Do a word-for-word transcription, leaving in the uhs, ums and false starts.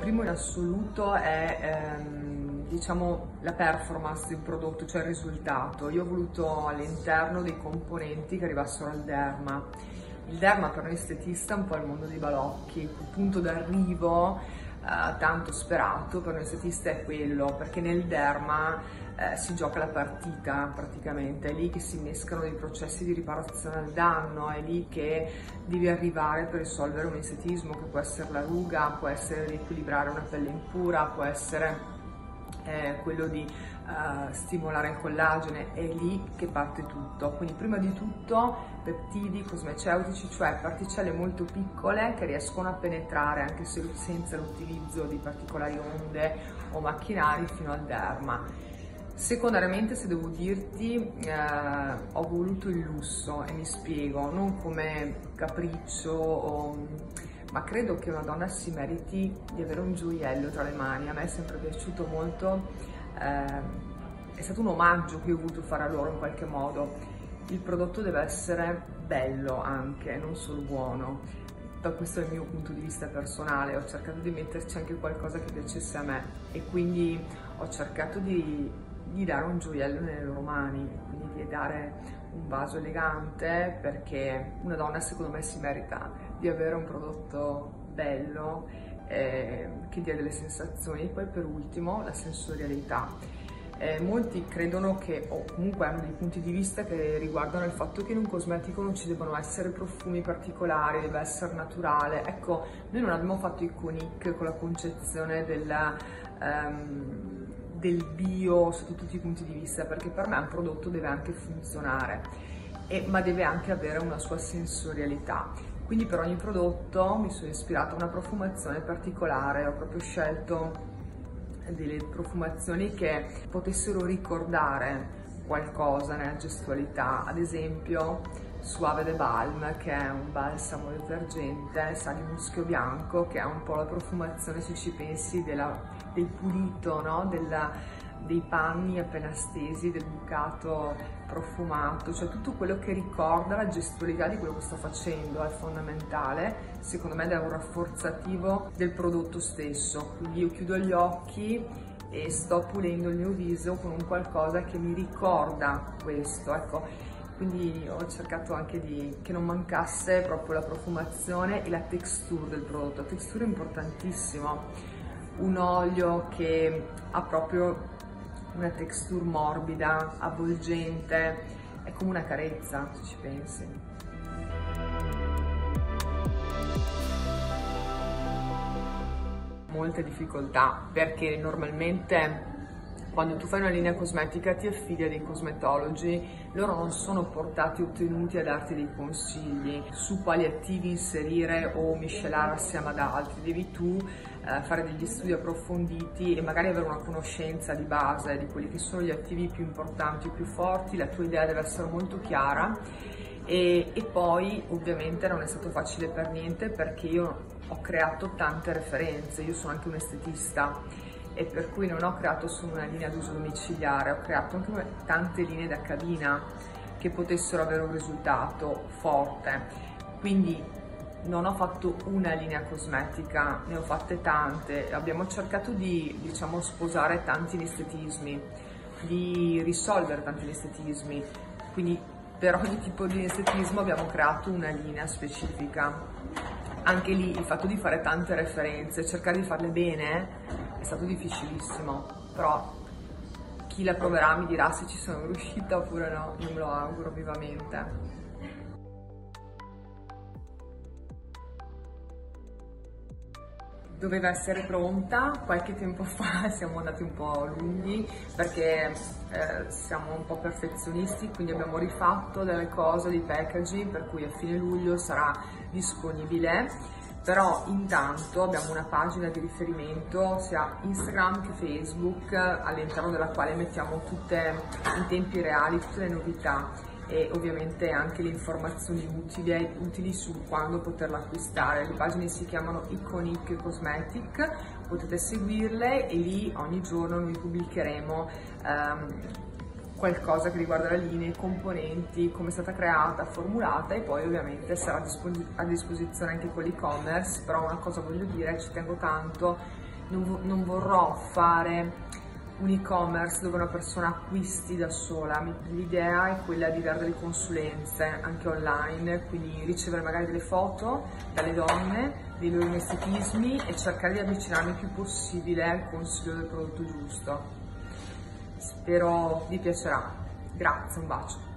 primo in assoluto è ehm, diciamo la performance di un prodotto, cioè il risultato. Io ho voluto all'interno dei componenti che arrivassero al derma. Il derma per un estetista è un po' il mondo dei balocchi, il punto d'arrivo eh, tanto sperato per un estetista è quello, perché nel derma eh, si gioca la partita praticamente, è lì che si innescano dei processi di riparazione al danno, è lì che devi arrivare per risolvere un estetismo che può essere la ruga, può essere riequilibrare una pelle impura, può essere eh, quello di uh, stimolare il collagene, è lì che parte tutto. Quindi prima di tutto peptidi cosmeceutici, cioè particelle molto piccole che riescono a penetrare anche se senza l'utilizzo di particolari onde o macchinari fino al derma. Secondariamente, se devo dirti, eh, ho voluto il lusso e mi spiego, non come capriccio, o, ma credo che una donna si meriti di avere un gioiello tra le mani. A me è sempre piaciuto molto, eh, è stato un omaggio che ho voluto fare a loro in qualche modo. Il prodotto deve essere bello anche, non solo buono. Questo è il mio punto di vista personale, ho cercato di metterci anche qualcosa che piacesse a me e quindi ho cercato di, di dare un gioiello nelle loro mani, quindi di dare un vaso elegante, perché una donna secondo me si merita di avere un prodotto bello eh, che dia delle sensazioni. E poi per ultimo la sensorialità. Eh, molti credono che, o comunque hanno dei punti di vista che riguardano il fatto che in un cosmetico non ci devono essere profumi particolari, deve essere naturale. Ecco, noi non abbiamo fatto i Conic con la concezione della, um, del bio sotto tutti i punti di vista, perché per me un prodotto deve anche funzionare, e, ma deve anche avere una sua sensorialità. Quindi per ogni prodotto mi sono ispirata a una profumazione particolare, ho proprio scelto delle profumazioni che potessero ricordare qualcosa nella gestualità. Ad esempio Suave de Balm, che è un balsamo detergente, sa di muschio bianco, che è un po' la profumazione, se ci pensi, della, del pulito, no? Della, dei panni appena stesi, del bucato profumato, cioè tutto quello che ricorda la gestualità di quello che sto facendo è fondamentale, secondo me, ed è un rafforzativo del prodotto stesso. Quindi io chiudo gli occhi e sto pulendo il mio viso con un qualcosa che mi ricorda questo, ecco. Quindi ho cercato anche di che non mancasse proprio la profumazione e la texture del prodotto. La texture è importantissimo, un olio che ha proprio una texture morbida, avvolgente, è come una carezza, se ci pensi. Molte difficoltà, perché normalmente quando tu fai una linea cosmetica ti affidi a dei cosmetologi, loro non sono portati o tenuti a darti dei consigli su quali attivi inserire o miscelare assieme ad altri. Devi tu eh, fare degli studi approfonditi e magari avere una conoscenza di base di quelli che sono gli attivi più importanti o più forti. La tua idea deve essere molto chiara e, e poi ovviamente non è stato facile per niente, perché io ho creato tante referenze, io sono anche un estetista, e per cui non ho creato solo una linea d'uso domiciliare, ho creato anche tante linee da cabina che potessero avere un risultato forte. Quindi non ho fatto una linea cosmetica, ne ho fatte tante, abbiamo cercato di, diciamo, sposare tanti estetismi, di risolvere tanti estetismi, quindi per ogni tipo di estetismo abbiamo creato una linea specifica. Anche lì il fatto di fare tante referenze, cercare di farle bene, è stato difficilissimo, però chi la proverà mi dirà se ci sono riuscita oppure no, io me lo auguro vivamente. Doveva essere pronta qualche tempo fa, siamo andati un po' lunghi perché eh, siamo un po' perfezionisti, quindi abbiamo rifatto delle cose di packaging, per cui a fine luglio sarà disponibile. Però intanto abbiamo una pagina di riferimento sia Instagram che Facebook, all'interno della quale mettiamo tutte in tempi reali tutte le novità e ovviamente anche le informazioni utili, utili su quando poterla acquistare. Le pagine si chiamano Iconic Cosmetic, potete seguirle e lì ogni giorno noi pubblicheremo um, qualcosa che riguarda la linea, i componenti, come è stata creata, formulata, e poi ovviamente sarà a disposizione anche con l'e-commerce. Però una cosa voglio dire, ci tengo tanto, non, non vorrò fare un e-commerce dove una persona acquisti da sola. L'idea è quella di dare delle consulenze anche online, quindi ricevere magari delle foto dalle donne, dei loro mesticismi e cercare di avvicinarmi il più possibile al consiglio del prodotto giusto. Spero vi piacerà. Grazie, un bacio.